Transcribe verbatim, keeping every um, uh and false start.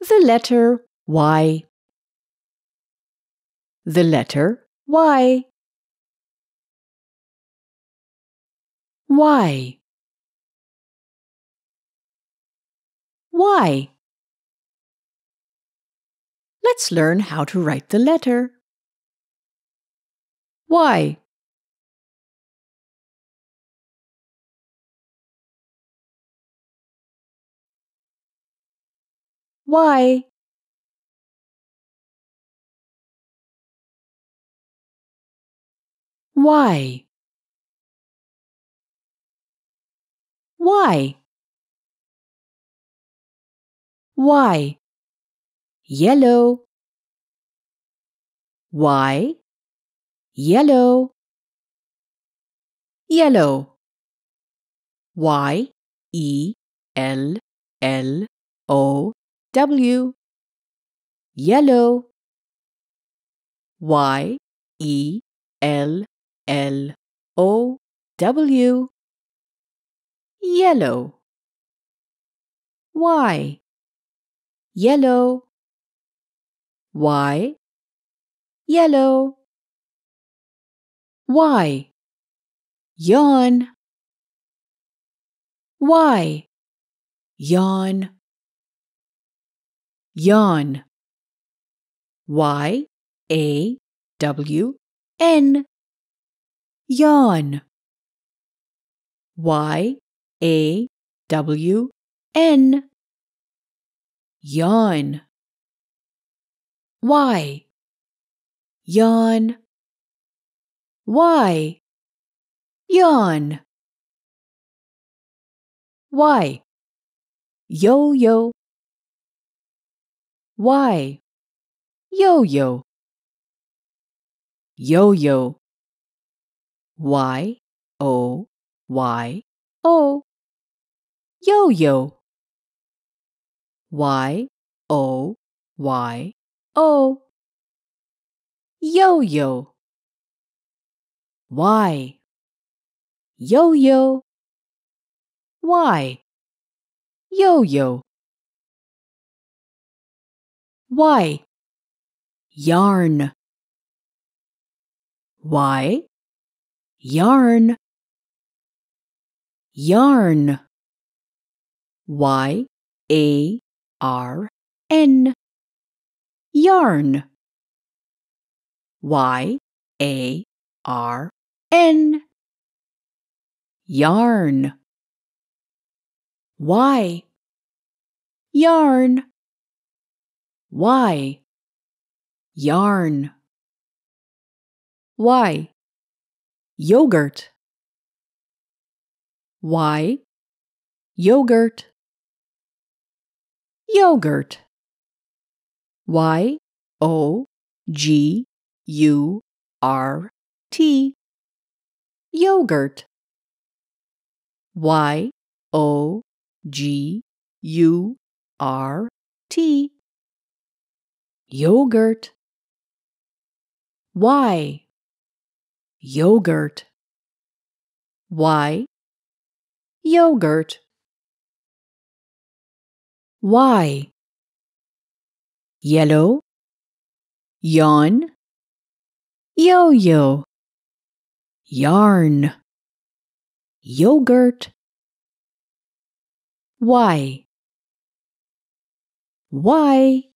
The letter Y. The letter Y. Y. Y. Let's learn how to write the letter Y. Y. Y. Y. Y. Yellow. Y. Yellow. Yellow. Y. E. L. L. O. W. Yellow. Y. E. L. L. O. W. Yellow. Y. Yellow. Y. Yellow. Y. Yawn. Y. Yawn. Yawn. Y. A. W. N. Yawn. Y. A. W. N. Yawn. Y. Yawn. Y. Yawn. Y. Yo-yo. Y. Yo-yo. Yo-yo. Y. O. Y. O. Yo-yo. Y. O. Y. O. Yo-yo. Y. Yo-yo. Y. Yo-yo. Y. Yarn. Y. Yarn. Yarn. Y. A. R. N. Yarn. Y. A. R. N. Yarn. Y. Yarn. Y. Yarn. Y. Yogurt. Y. Yogurt. Yogurt. Y. O. G. U. R. T. Yogurt. Y. O. G. U. R. T. Yogurt. Y. Yogurt. Y. Yogurt. Y. Yellow. Yawn. Yo-yo. Yarn. Yogurt. Y. Y.